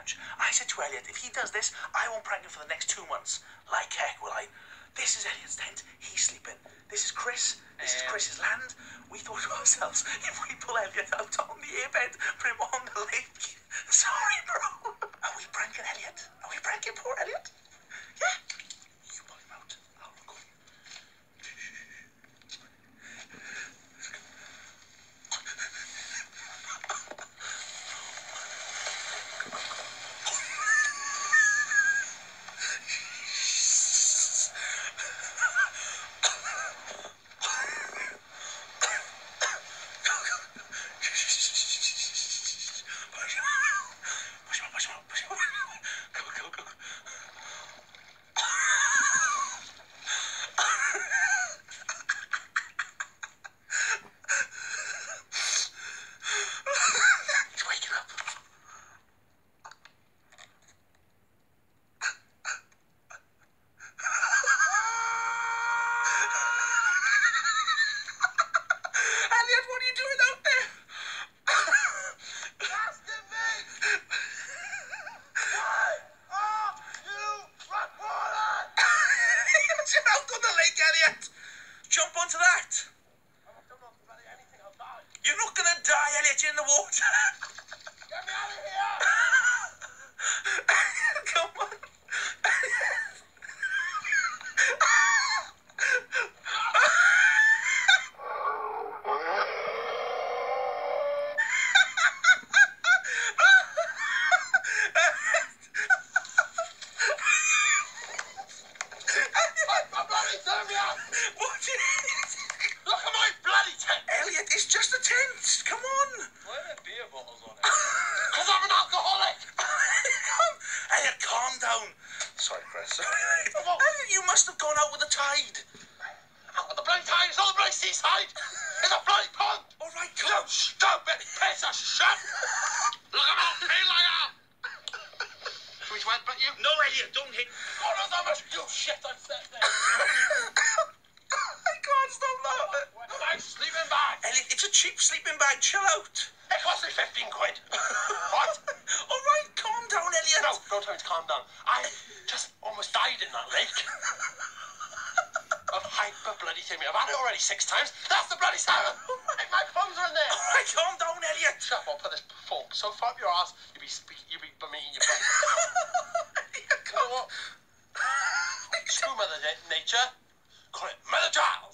couch. I said to Elliot, if he does this, I won't prank him for the next 2 months. Like heck, will I? This is Elliot's tent. He's sleeping. This is Chris. This is Chris's land. We thought to ourselves, if we pull Elliot out on the airbed, put him on the lake. Sorry, bro. Are we pranking Elliot? Are we pranking poor Elliot? Yeah. You pull him out. I'll record. Jump onto that. You're not gonna die, Elliot. You're in the water. Get me out of here! Come on. Look at my bloody tent! Elliot, it's just a tent. Come on. Why are there beer bottles on it? Because I'm an alcoholic! Elliot, calm down. Sorry, Chris. Elliot, you must have gone out with the tide. Out with the bloody tide, it's on the bloody seaside! It's a bloody pond! All right, You come. stupid piece of shit! Look at how pale I am! Which went but you? No, Elliot, don't hit. God knows how much you shit I've said there! I can't stop laughing. Where's my sleeping bag? Elliot, it's a cheap sleeping bag. Chill out. It cost me 15 quid. What? All right, calm down, Elliot. No, don't tell me to calm down. I just almost died in that lake. Of hyper bloody thing. I've had it already 6 times. That's the bloody 7th. My clothes are in there. All right, calm down, Elliot. Shut up, I'll put this fork so far up your ass, you'll be bemeaning your butt. You know what? Screw Mother Nature. Call it Mother Jowl.